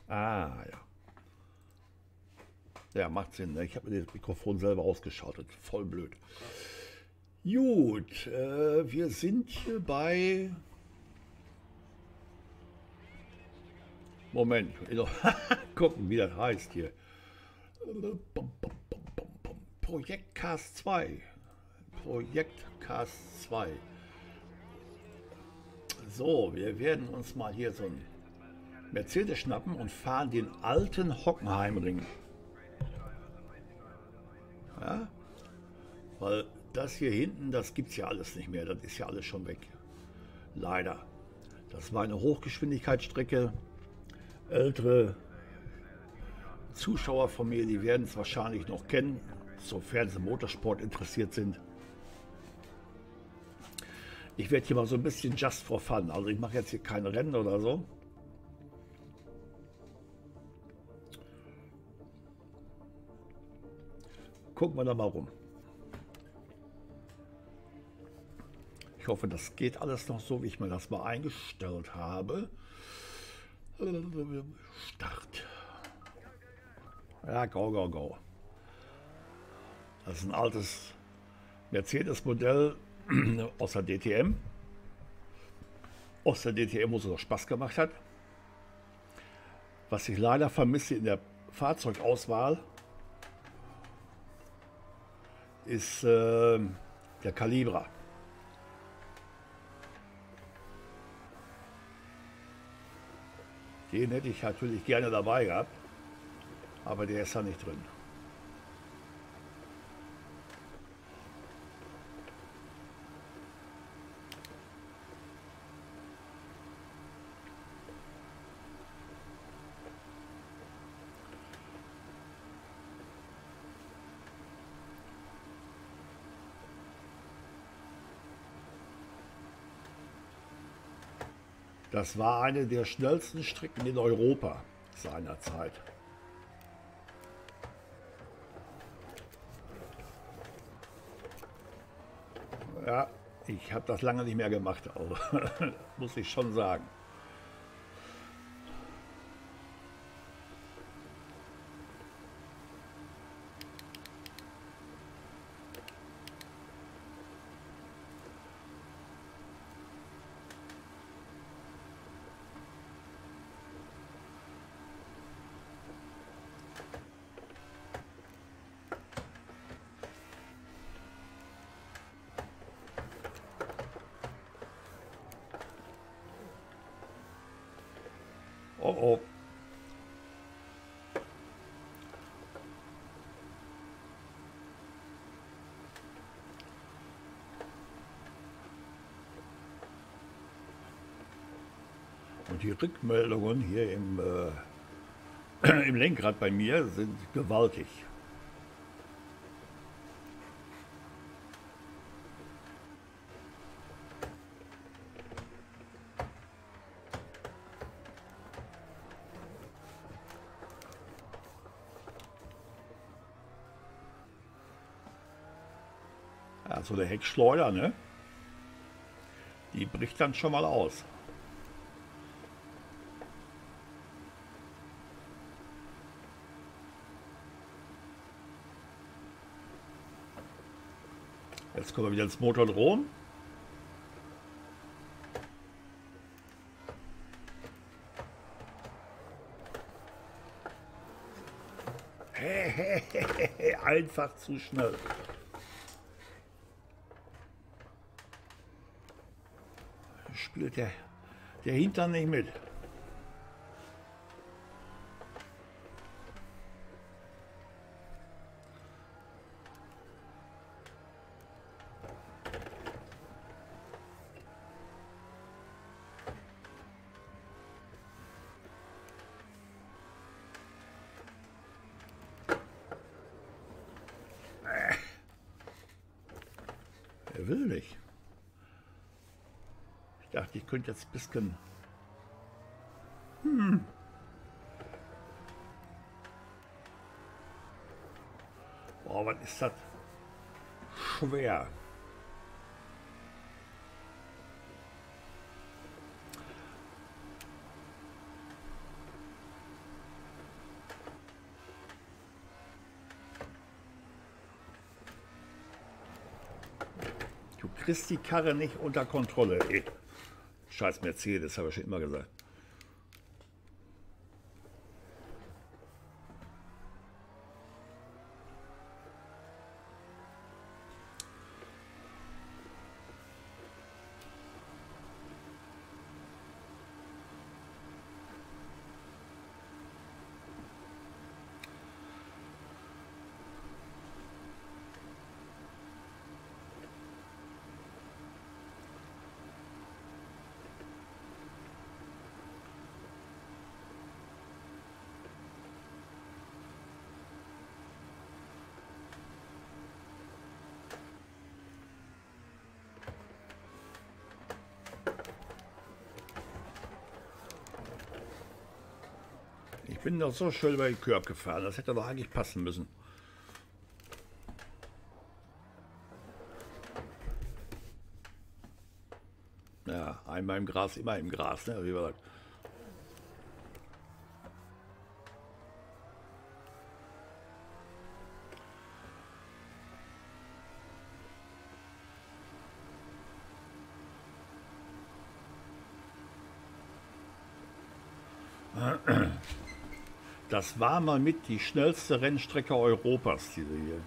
Ah, ja. Ja, macht Sinn. Ne? Ich habe mir das Mikrofon selber ausgeschaltet. Voll blöd. Gut, wir sind hier bei. Moment, gucken, wie das heißt hier. Projekt Cast 2. Projekt Cast 2. So, wir werden uns mal hier so ein Mercedes schnappen und fahren den alten Hockenheimring. Ja? Weil das hier hinten, das gibt's ja alles nicht mehr. Das ist ja alles schon weg. Leider. Das war eine Hochgeschwindigkeitsstrecke. Ältere Zuschauer von mir, die werden es wahrscheinlich noch kennen, sofern sie Motorsport interessiert sind. Ich werde hier mal so ein bisschen just for fun. Also ich mache jetzt hier keine Rennen oder so. Gucken wir da mal rum. Ich hoffe, das geht alles noch so, wie ich mir das mal eingestellt habe. Start. Ja, go, go, go. Das ist ein altes Mercedes-Modell aus der DTM. Aus der DTM, wo es noch Spaß gemacht hat. Was ich leider vermisse in der Fahrzeugauswahl, ist der Calibra. Den hätte ich natürlich gerne dabei gehabt, aber der ist da nicht drin. Das war eine der schnellsten Strecken in Europa seinerzeit. Ja, ich habe das lange nicht mehr gemacht, also, muss ich schon sagen. Oh oh. Und die Rückmeldungen hier im Lenkrad bei mir sind gewaltig. Also der Heckschleuder, ne? Die bricht dann schon mal aus. Jetzt kommen wir wieder ins Motordrom. Einfach zu schnell. Spielt der Hintern nicht mit. Er will nicht. Ich dachte, ich könnte jetzt ein bisschen. Boah, was ist das? Schwer. Du kriegst die Karre nicht unter Kontrolle. Ey. Scheiß Mercedes, habe ich schon immer gesagt. Ich bin doch so schön über den Curb gefahren. Das hätte doch eigentlich passen müssen. Ja, einmal im Gras, immer im Gras, ne? Wie war das? Das war mal mit die schnellste Rennstrecke Europas, diese hier.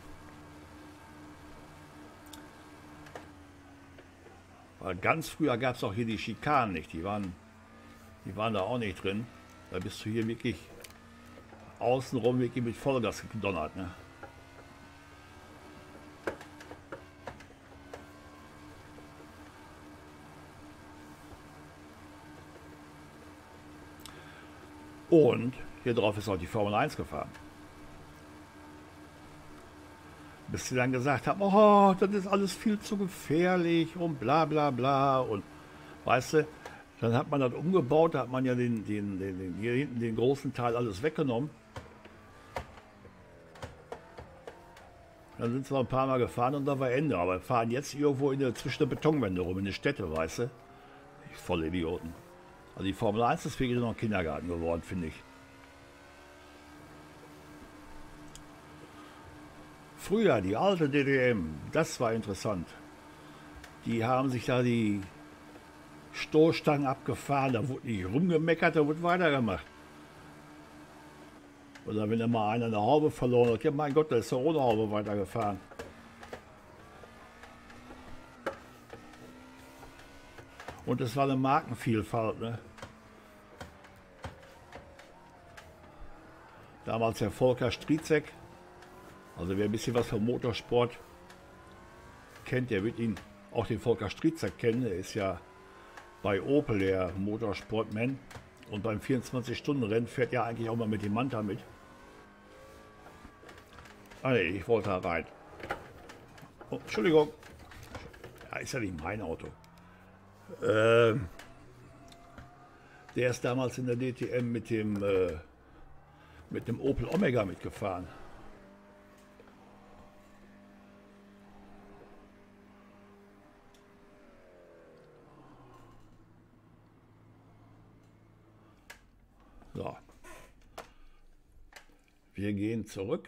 Weil ganz früher gab es auch hier die Schikanen nicht. Die waren da auch nicht drin. Da bist du hier wirklich außenrum wirklich mit Vollgas gedonnert. Ne? Und hier drauf ist auch die Formel 1 gefahren. Bis sie dann gesagt haben, oh, das ist alles viel zu gefährlich und bla bla bla. Und weißt du, dann hat man das umgebaut, da hat man ja hier hinten den großen Teil alles weggenommen. Dann sind wir ein paar Mal gefahren und da war Ende. Aber wir fahren jetzt irgendwo zwischen der Betonwände rum, in die Städte, weißt du. Die voll Idioten. Also die Formel 1 ist wirklich noch ein Kindergarten geworden, finde ich. Früher, die alte DTM, das war interessant. Die haben sich da die Stoßstangen abgefahren, da wurde nicht rumgemeckert, da wurde weitergemacht. Oder wenn da mal einer eine Haube verloren hat, ja mein Gott, da ist er ohne Haube weitergefahren. Und es war eine Markenvielfalt, ne? Damals der Volker Striezek, also wer ein bisschen was vom Motorsport kennt, der wird ihn auch den Volker Striezek kennen. Der ist ja bei Opel der Motorsportman und beim 24-Stunden-Rennen fährt ja eigentlich auch mal mit dem Manta mit. Ah nee, ich wollte da rein. Oh, Entschuldigung. Ja, ist ja nicht mein Auto. Der ist damals in der DTM mit dem Opel Omega mitgefahren. So. Wir gehen zurück.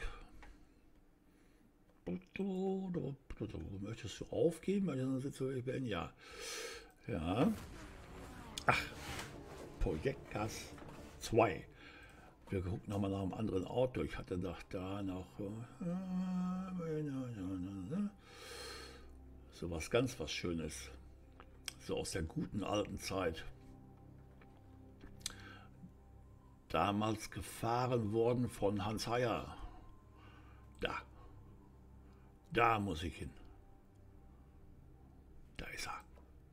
Möchtest du aufgeben? Ja. Ja. Ach, Projektgas 2. Wir gucken nochmal nach einem anderen Auto. Ich hatte gedacht, da noch so was ganz was Schönes. So aus der guten alten Zeit. Damals gefahren worden von Hans Heyer. Da muss ich hin. Da ist er.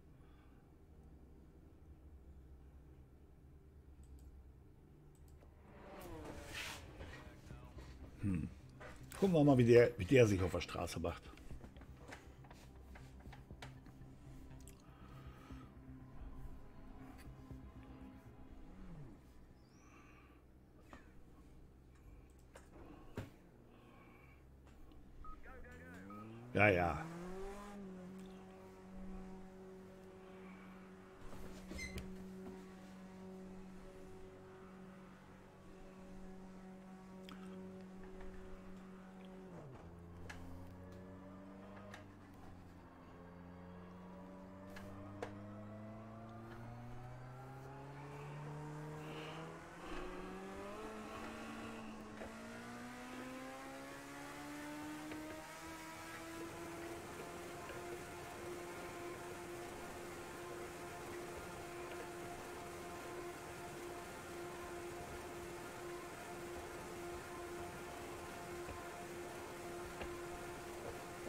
Gucken wir mal, wie der sich auf der Straße macht. Ja, ja.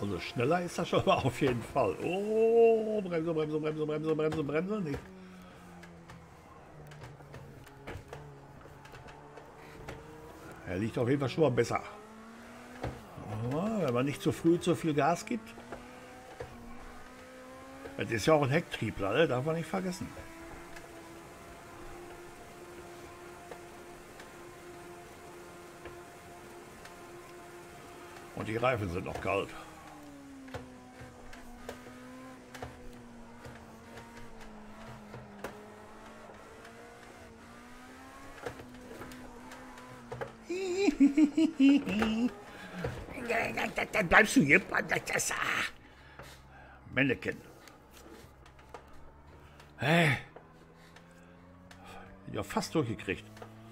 Also schneller ist das schon mal auf jeden Fall. Oh, Bremse, Bremse, Bremse, Bremse, Bremse, Bremse. Nicht. Er liegt auf jeden Fall schon mal besser. Wenn man nicht zu früh zu viel Gas gibt. Das ist ja auch ein Hecktriebler, ne? Darf man nicht vergessen. Und die Reifen sind noch kalt. Dann bleibst du hier. Männchen. Hey. Ja, fast durchgekriegt.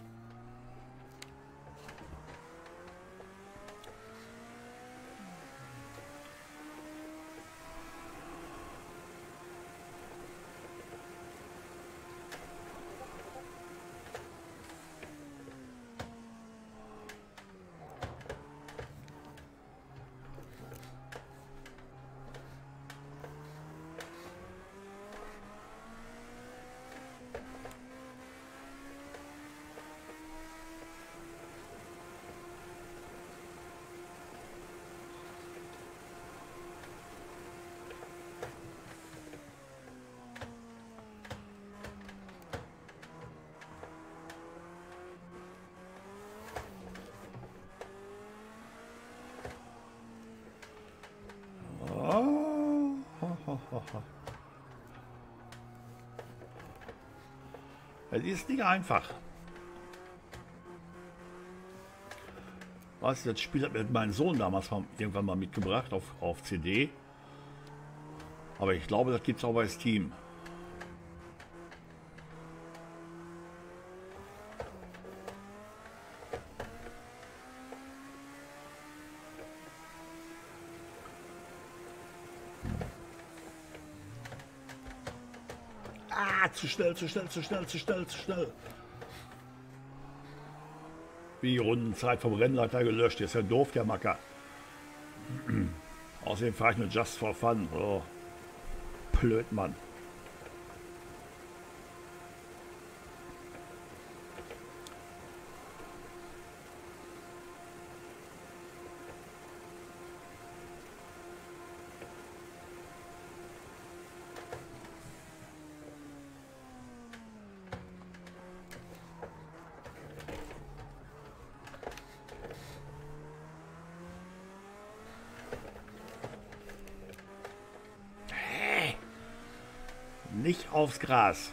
Es ist nicht einfach. Was, das Spiel hat mir mein Sohn damals irgendwann mal mitgebracht auf CD. Aber ich glaube, das gibt es auch bei Steam. Ah, zu schnell, zu schnell, zu schnell, zu schnell, zu schnell. Wie Rundenzeit vom Rennleiter gelöscht. Ist ja doof, der Macker. Außerdem fahre ich nur just for fun. Oh. Blöd, Mann. Nicht aufs Gras.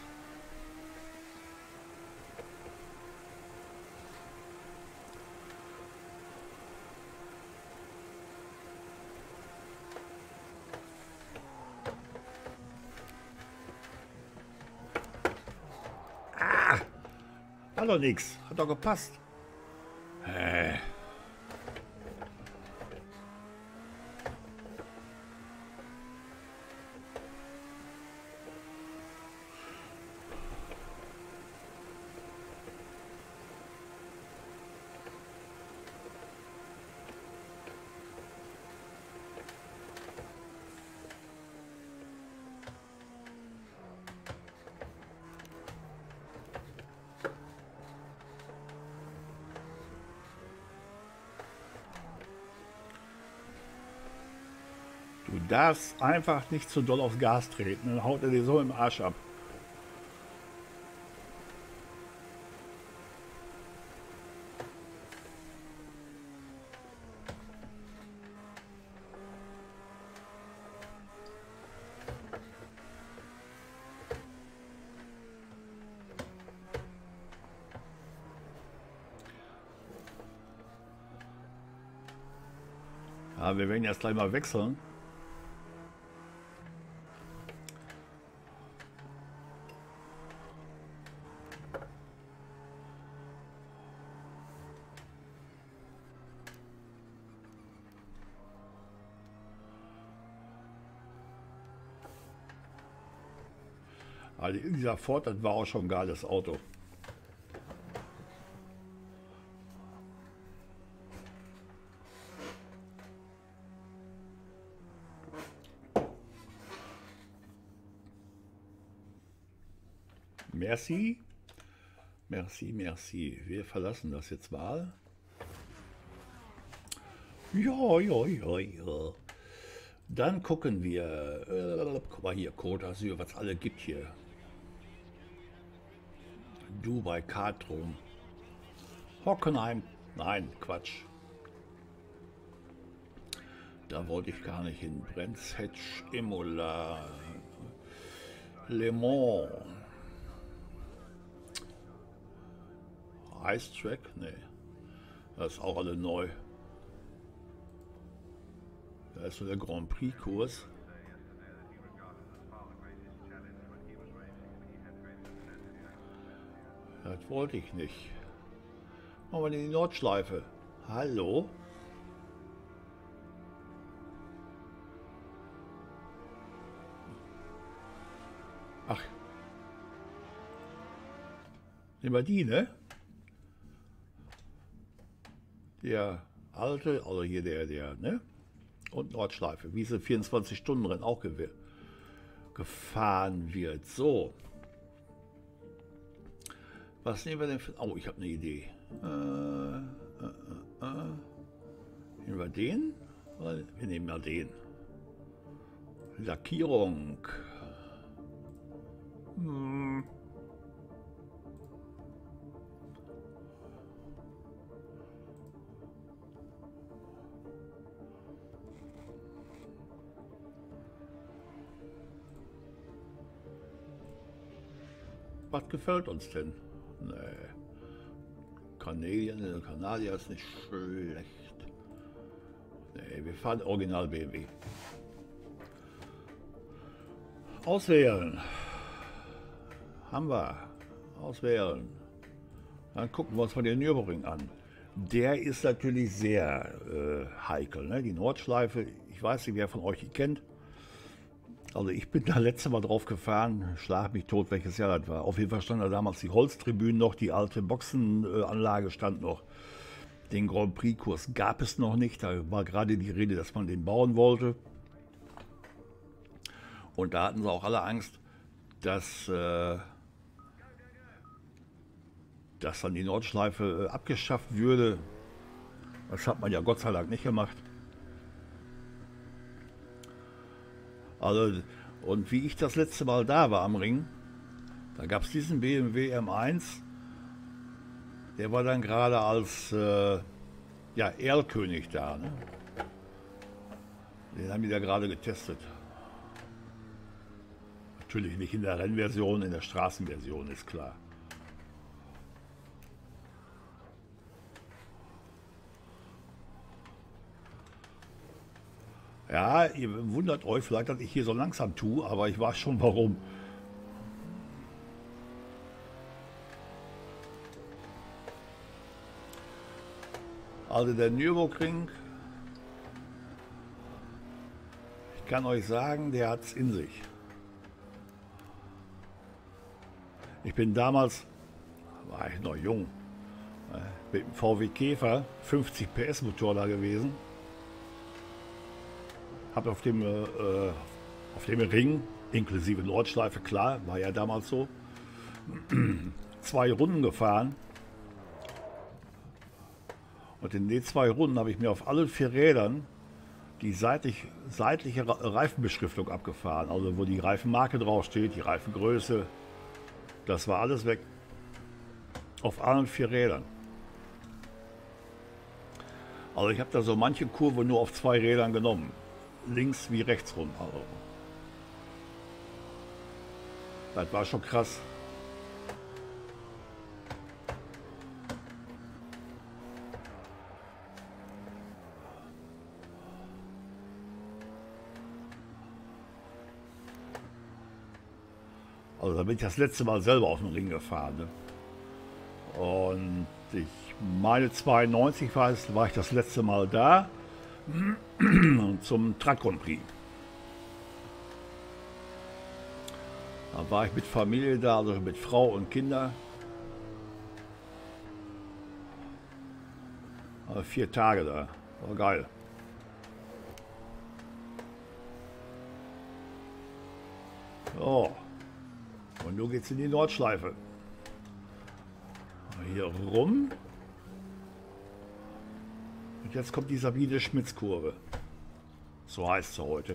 Ah, war doch nix. Hat doch gepasst. Du darfst einfach nicht zu doll aufs Gas treten, dann haut er dir so im Arsch ab. Ja, wir werden jetzt gleich mal wechseln. Also dieser Ford, das war auch schon ein geiles Auto. Merci. Merci, merci. Wir verlassen das jetzt mal. Ja, ja, ja, ja. Dann gucken wir. Guck mal hier, Côte d'Azur, was es alle gibt hier. Dubai, Katrum. Hockenheim. Nein, Quatsch. Da wollte ich gar nicht hin. Brands Hatch, Imola, Le Mans. Racetrack? Nee. Das ist auch alle neu. Da ist so der Grand Prix-Kurs. Das wollte ich nicht. Machen wir die Nordschleife. Hallo? Ach. Nehmen wir die, ne? Der alte, also hier der, ne? Und Nordschleife, wie sie 24-Stunden-Rennen auch gefahren wird. So. Was nehmen wir denn für... Oh, ich habe eine Idee. Nehmen wir den? Wir nehmen mal den. Lackierung. Was gefällt uns denn? Nee. Kanadier ist nicht schlecht. Nee, wir fahren Original BMW. Auswählen. Haben wir. Auswählen. Dann gucken wir uns mal den Nürburgring an. Der ist natürlich sehr heikel. Ne? Die Nordschleife, ich weiß nicht, wer von euch die kennt. Also ich bin da letzte Mal drauf gefahren, schlag mich tot, welches Jahr das war. Auf jeden Fall stand da damals die Holztribünen noch, die alte Boxenanlage stand noch. Den Grand Prix-Kurs gab es noch nicht, da war gerade die Rede, dass man den bauen wollte. Und da hatten sie auch alle Angst, dass dann die Nordschleife abgeschafft würde. Das hat man ja Gott sei Dank nicht gemacht. Also, und wie ich das letzte Mal da war am Ring, da gab es diesen BMW M1, der war dann gerade als Erlkönig da. Ne? Den haben die da gerade getestet. Natürlich nicht in der Rennversion, in der Straßenversion, ist klar. Ja, ihr wundert euch vielleicht, dass ich hier so langsam tue, aber ich weiß schon warum. Also der Nürburgring, ich kann euch sagen, der hat es in sich. Ich bin damals, war ich noch jung, mit dem VW Käfer, 50 PS Motor da gewesen. Habe auf dem Ring, inklusive Nordschleife, klar, war ja damals so, 2 Runden gefahren. Und in den 2 Runden habe ich mir auf allen 4 Rädern die seitliche Reifenbeschriftung abgefahren. Also wo die Reifenmarke draufsteht, die Reifengröße, das war alles weg. Auf allen 4 Rädern. Also ich habe da so manche Kurve nur auf 2 Rädern genommen. Links wie rechts rum. Also. Das war schon krass. Also da bin ich das letzte Mal selber auf den Ring gefahren. Ne? Und ich meine 92 war ich das letzte Mal da. Zum Truck Grand Prix. Da war ich mit Familie da, also mit Frau und Kinder. 4 Tage da. War geil. Oh. Und nun geht es in die Nordschleife. Hier rum. Und jetzt kommt die Sabine-Schmitz-Kurve. So heißt sie heute.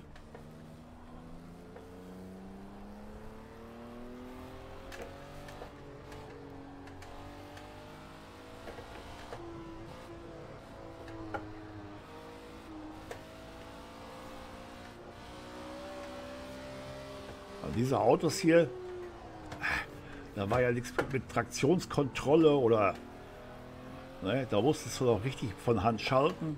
Also diese Autos hier, da war ja nichts mit Traktionskontrolle oder, ne, da musstest du doch richtig von Hand schalten.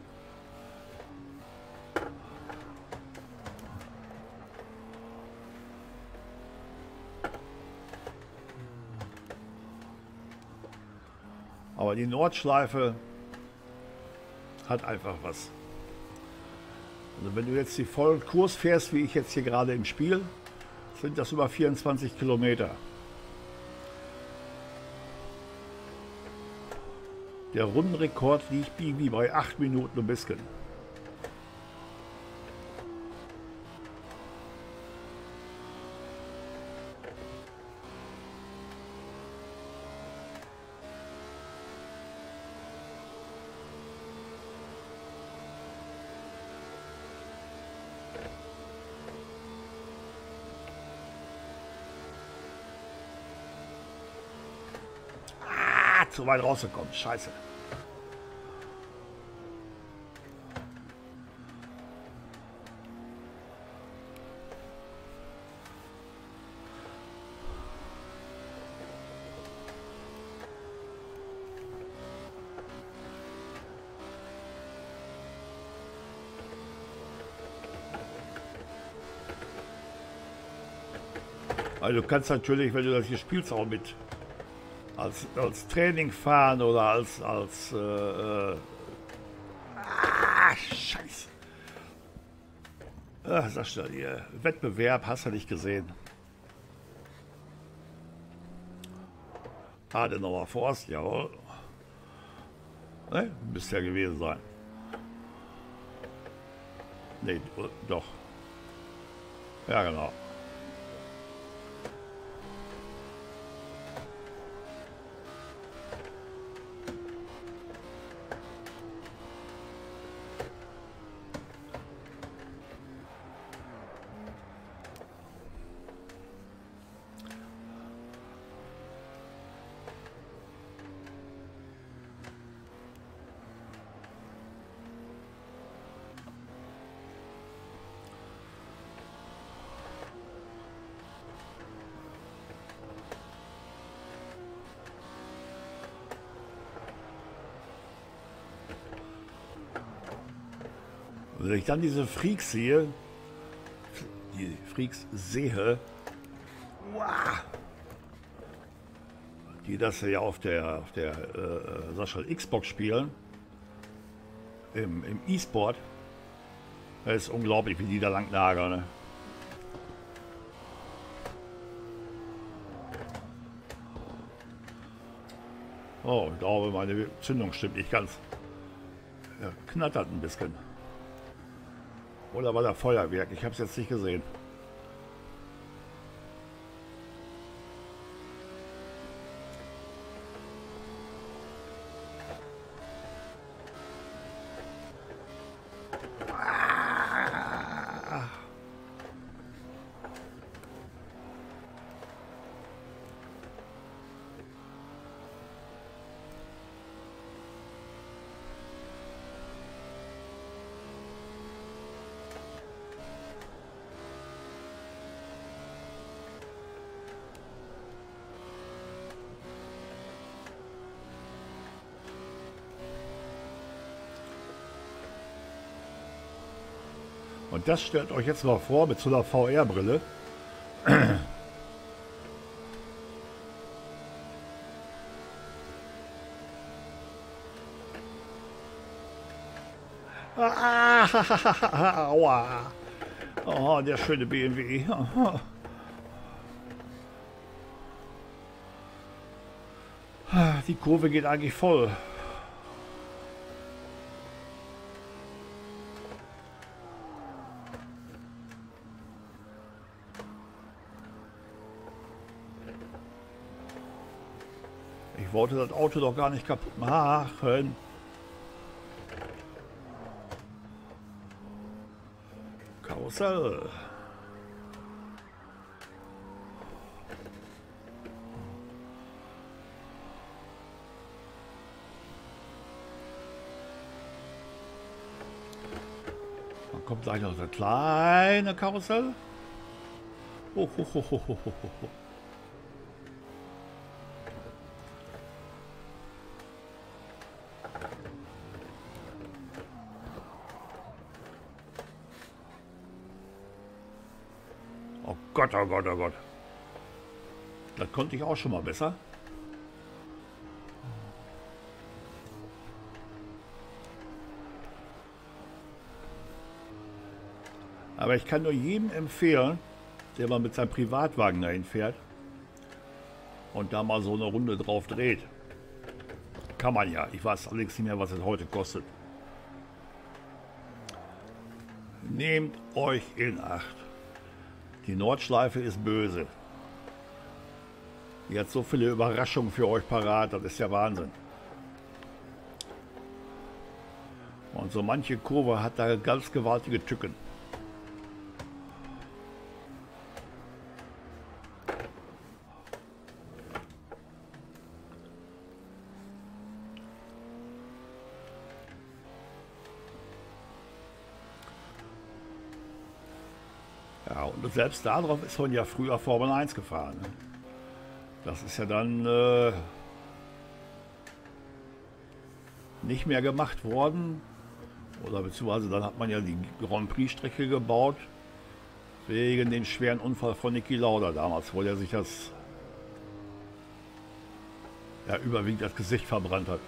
Aber die Nordschleife hat einfach was. Also wenn du jetzt die vollen Kurs fährst, wie ich jetzt hier gerade im Spiel, sind das über 24 Kilometer. Der Rundenrekord liegt irgendwie bei 8 Minuten ein bisschen. Zu weit rausgekommen. Scheiße. Also du kannst natürlich, wenn du das hier spielst, auch mit als Training fahren oder Scheiße. Sagst du, hier, Wettbewerb hast du nicht gesehen. Adenauer Forst, jawohl. Ne? Müsste ja gewesen sein. Ne, doch. Ja, genau. Wenn ich dann diese Freaks sehe, die das ja auf der Sascha Xbox spielen, im E-Sport, das ist unglaublich, wie die da lang lagern. Ne? Oh, ich glaube, meine Zündung stimmt nicht ganz. Ja, knattert ein bisschen. Oder war da Feuerwerk? Ich habe es jetzt nicht gesehen. Und das stellt euch jetzt mal vor mit so einer VR-Brille. Aua. Oh, der schöne BMW. Die Kurve geht eigentlich voll. wollte das Auto doch gar nicht kaputt machen. Karussell. Dann kommt gleich noch das kleine Karussell. Hoch, hoch, hoch, hoch, hoch, hoch, hoch. Oh Gott, oh Gott, oh Gott. Das konnte ich auch schon mal besser. Aber ich kann nur jedem empfehlen, der mal mit seinem Privatwagen dahin fährt und da mal so eine Runde drauf dreht. Kann man ja. Ich weiß allerdings nicht mehr, was es heute kostet. Nehmt euch in Acht. Die Nordschleife ist böse. Die hat so viele Überraschungen für euch parat, das ist ja Wahnsinn. Und so manche Kurve hat da ganz gewaltige Tücken. Ja, und selbst darauf ist man ja früher Formel 1 gefahren. Ne? Das ist ja dann nicht mehr gemacht worden. Oder beziehungsweise dann hat man ja die Grand Prix-Strecke gebaut. Wegen dem schweren Unfall von Niki Lauda damals, wo der sich das ja, überwiegend das Gesicht verbrannt hat.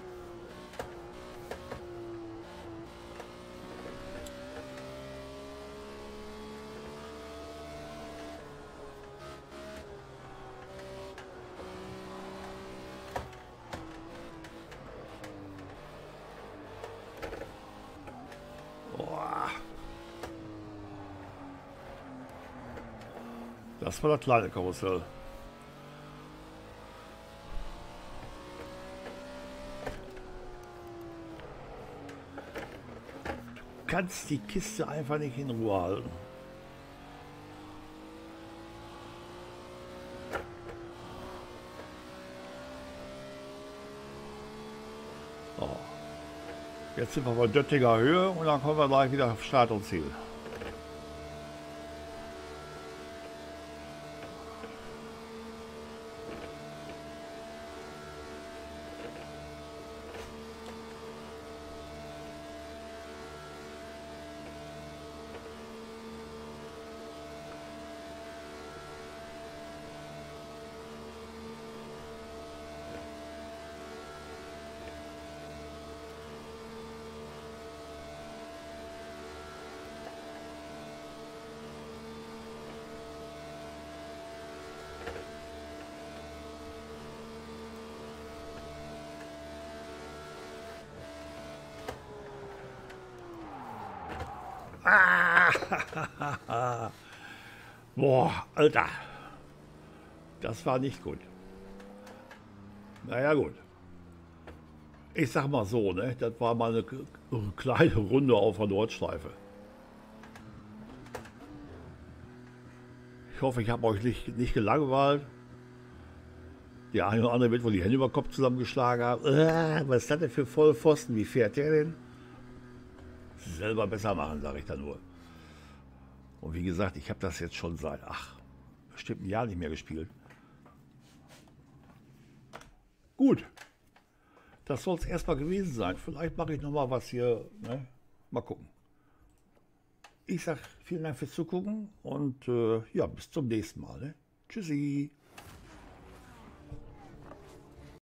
Das war das kleine Karussell. Du kannst die Kiste einfach nicht in Ruhe halten. So. Jetzt sind wir bei Döttinger Höhe und dann kommen wir gleich wieder auf Start und Ziel. Ah! Boah, Alter. Das war nicht gut. Naja, gut. Ich sag mal so, ne? Das war mal eine kleine Runde auf der Nordschleife. Ich hoffe, ich habe euch nicht gelangweilt. Der eine oder andere wird wohl die Hände über den Kopf zusammengeschlagen haben. Was ist das denn für Vollpfosten? Wie fährt der denn? Selber besser machen, sage ich da nur. Und wie gesagt, ich habe das jetzt schon seit, bestimmt ein Jahr nicht mehr gespielt. Gut, das soll es erstmal gewesen sein. Vielleicht mache ich noch mal was hier, ne? Mal gucken. Ich sage vielen Dank fürs Zugucken und ja, bis zum nächsten Mal. Ne? Tschüssi.